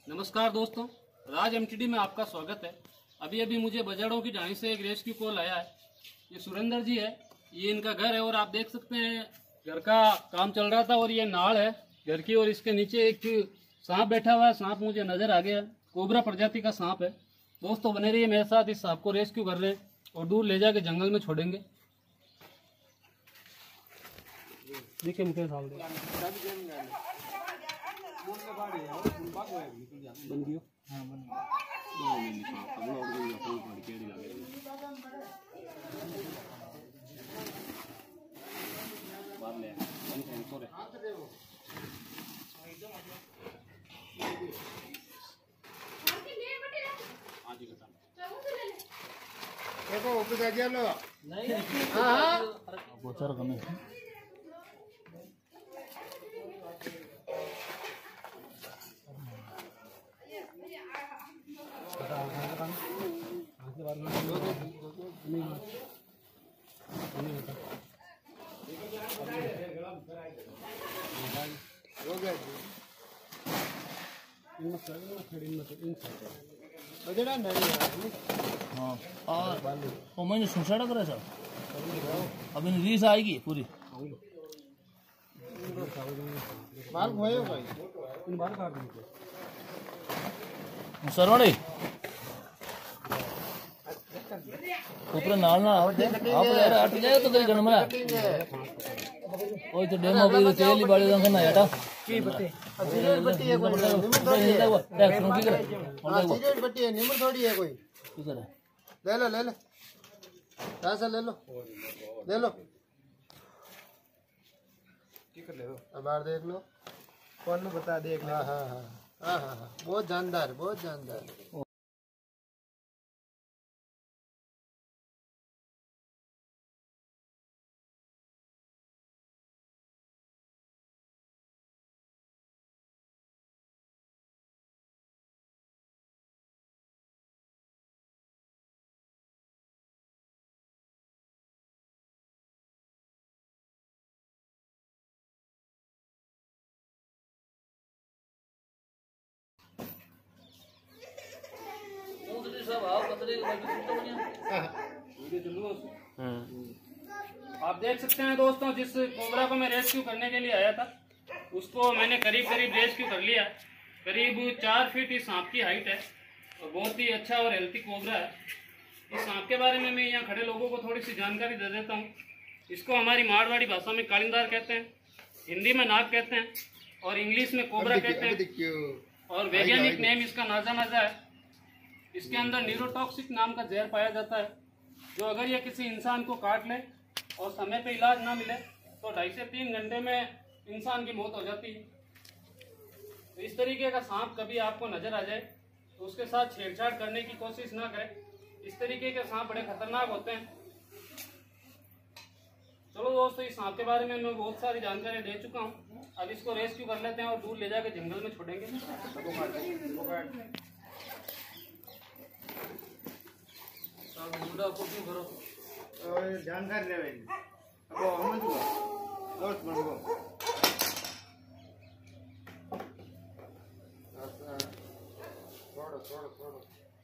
नमस्कार दोस्तों, राज एमटीडी में आपका स्वागत है। अभी अभी मुझे बजाड़ों की ढाणी से एक रेस्क्यू कॉल आया है। ये सुरेंद्र जी है, ये इनका घर है और आप देख सकते हैं घर का काम चल रहा था और ये नाल है घर की और इसके नीचे एक सांप बैठा हुआ है। सांप मुझे नजर आ गया, कोबरा प्रजाति का सांप है। दोस्तों बने रहिए मेरे साथ, इस सांप को रेस्क्यू कर रहे हैं और दूर ले जाके जंगल में छोड़ेंगे। देखिए मुझे बन गयो। हाँ बन हाँ मैंने सुनसाड़ा करे सर, अब इन रीस आएगी पूरी सरवड़ी ऊपर नाल ना आप यार हट जाए तो कहीं गणमा ओए तो डेमो भी तेल ही बाड़ी रंग ना हटा की बत्ती बत्ती है कोई सिगरेट बत्ती है निम्र थोड़ी है कोई ठीक है ले लो पैसा ले लो की कर ले दो अब बाहर देख लो कौन बता देख ले। हाँ बहुत जानदार आप देख सकते हैं दोस्तों, जिस कोबरा को मैं रेस्क्यू करने के लिए आया था उसको मैंने करीब रेस्क्यू कर लिया। करीब 4 फीट इस सांप की हाइट है और बहुत ही अच्छा और हेल्थी कोबरा है। इस सांप के बारे में मैं यहाँ खड़े लोगों को थोड़ी सी जानकारी दे देता हूँ। इसको हमारी मारवाड़ी भाषा में कालिंदार कहते हैं, हिंदी में नाग कहते हैं और इंग्लिश में कोबरा कहते हैं और वैज्ञानिक नेम इसका नाजा है। इसके अंदर न्यूरोटॉक्सिक नाम का जहर पाया जाता है, जो अगर ये किसी इंसान को काट ले और समय पे इलाज ना मिले तो 2.5 से 3 घंटे में इंसान की मौत हो जाती है। तो इस तरीके का सांप कभी आपको नजर आ जाए तो उसके साथ छेड़छाड़ करने की कोशिश ना करें। इस तरीके के सांप बड़े खतरनाक होते हैं। चलो दोस्तों, इस सांप के बारे में मैं बहुत सारी जानकारी दे चुका हूँ। अब इसको रेस्क्यू कर लेते हैं और दूर ले जाके जंगल में छोड़ेंगे। जानकारी ले थोड़ा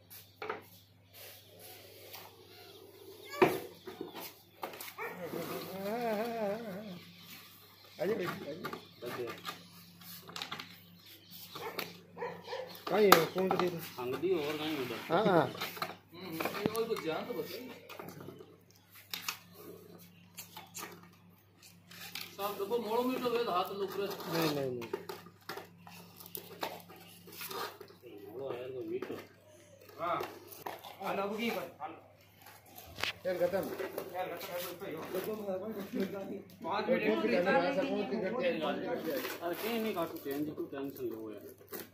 कहीं कौन सी अंगदी और कहीं उधर। हाँ और कुछ जान तो बताइए साहब। देखो मोड़ो मीटर वे हाथ लोग नहीं मोड़ो यार वो मीटर। हाँ अब की पर यार खत्म है तो 5 मिनट अरे कहीं नहीं काटू चेंज को टेंशन लो यार।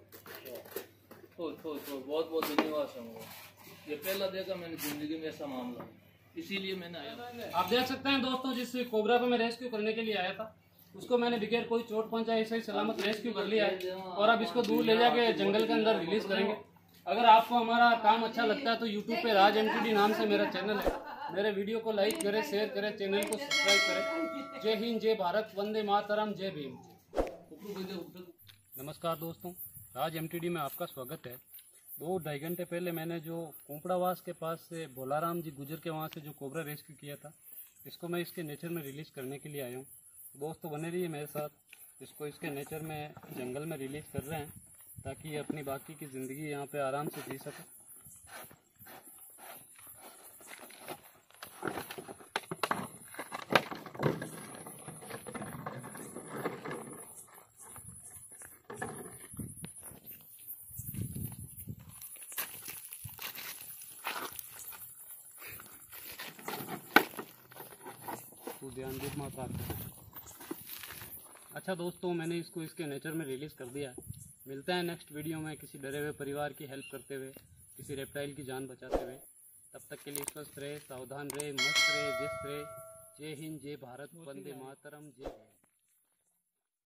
बहुत धन्यवाद सर, ये पहला देखा मैंने जिंदगी में ऐसा मामला, इसीलिए मैंने आया। आप देख सकते हैं दोस्तों, जिस कोबरा को मैं रेस्क्यू करने के लिए आया था उसको मैंने बगैर कोई चोट पहुंचाए सही सलामत रेस्क्यू कर लिया है और अब इसको दूर ले जाके जंगल के अंदर रिलीज करेंगे। अगर आपको हमारा काम अच्छा लगता है तो यूट्यूब पे राज एमटीडी नाम से मेरा चैनल है। मेरे वीडियो को लाइक करें, शेयर करें, चैनल को सब्सक्राइब करें। जय हिंद, जय भारत, वंदे मातरम, जय भीम। नमस्कार दोस्तों, राज एमटीडी में आपका स्वागत है। 2-2.5 घंटे पहले मैंने जो कोंपड़ावास के पास से भोलाराम जी गुजर के वहाँ से जो कोबरा रेस्क्यू किया था, इसको मैं इसके नेचर में रिलीज़ करने के लिए आया हूँ। दोस्तों बने रहिए मेरे साथ। इसको इसके नेचर में जंगल में रिलीज़ कर रहे हैं ताकि ये अपनी बाकी की ज़िंदगी यहाँ पे आराम से जी सके। ध्यान दे माता। अच्छा दोस्तों, मैंने इसको इसके नेचर में रिलीज़ कर दिया। मिलते हैं नेक्स्ट वीडियो में किसी डरे हुए परिवार की हेल्प करते हुए, किसी रेप्टाइल की जान बचाते हुए। तब तक के लिए स्वस्थ रहे, सावधान रहे, मस्त रहे, व्यस्त रहे। जय हिंद, जय भारत, वंदे मातरम, जय।